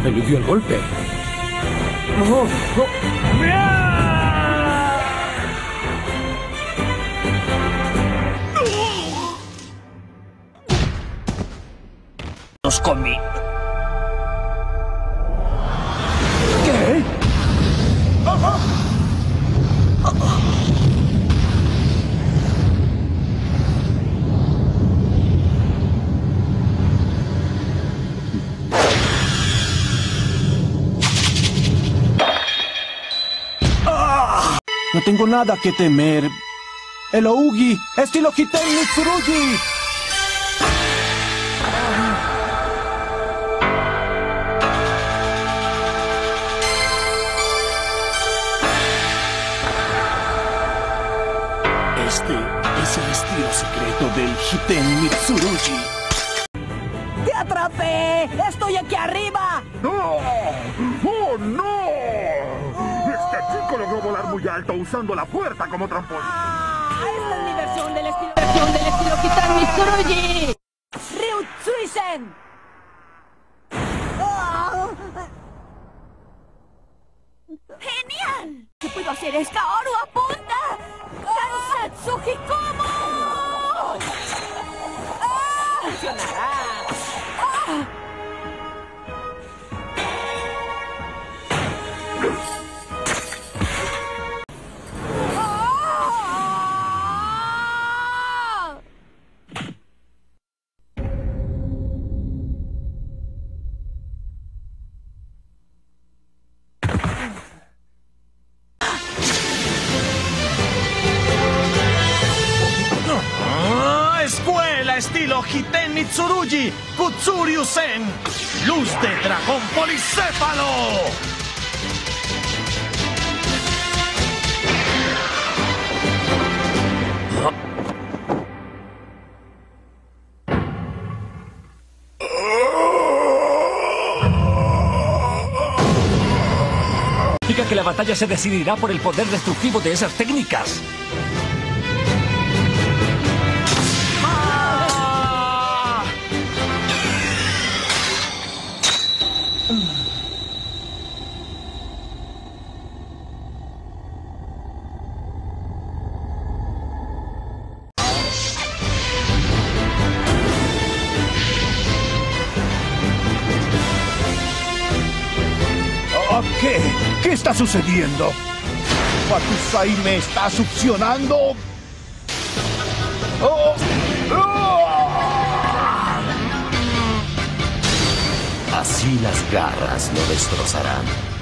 eludió el golpe. Oh, oh. Los comí. ¿Qué? No tengo nada que temer. El Ougi, estilo Hiten Mitsurugi. Este es el estilo secreto del Hiten Mitsurugi. ¡Te atrapé! ¡Estoy aquí arriba! ¡No! ¡Oh, no! Este chico logró volar muy alto usando la puerta como trampolín. Esta es mi versión del estilo Hiten Mitsurugi. Ryutsuisen. ¡Genial! ¿Qué puedo hacer? ¡Es Kaoru apunta! ¡Sansatsu Hikomo! ¡Funcionará! Escuela estilo Hiten Mitsurugi, Kutsuryu-sen, luz de dragón policéfalo. Diga que la batalla se decidirá por el poder destructivo de esas técnicas. ¿Qué? ¿Qué está sucediendo? ¿Wakusai me está succionando? ¡Oh! ¡Oh! Así las garras lo destrozarán.